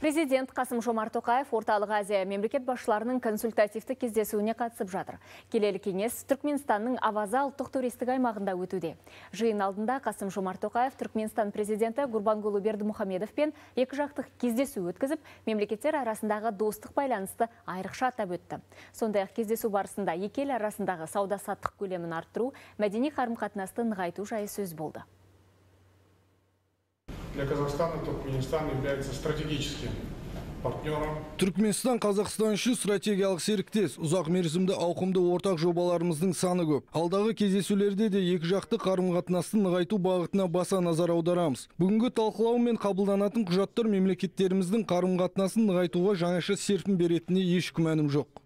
Президент Қасым-Жомарт Тоқаев Орталық Азия мемлекет басшыларының консультативті кездесуіне қатысып жатыр. Келелі кеңес Түркменстанның Аваза ұлттық туристік аймағында өтуде. Жиын алдында Қасым-Жомарт Тоқаев Түркменстан президенті Гурбангулы Бердімұхамедовпен екіжақты кездесу өткізіп, мемлекеттер арасындағы достық байланысты айрықша атап өтті. Сондай-ақ кездесу барысында екі ел арасындағы сауда-саттық көлемін арттыру, мәдени қарым-қатынасты нығайту жайы сөз болды. Для Казахстана Туркменистан является стратегическим партнером. Түркменстан Қазақстан үшін стратегиялық серіктес, ұзақ мерзімді ауқымды ортақ жобаларымыздың саны көп. Алдағы кездесулерде де екіжақты қарым-қатынасты нығайту бағытына баса назар аударамыз. Бүгінгі талқылау мен қабылданатын құжаттар мемлекеттеріміздің қарым-қатынасын нығайтуға жаңаша серпін беретініне еш күмәнім жоқ.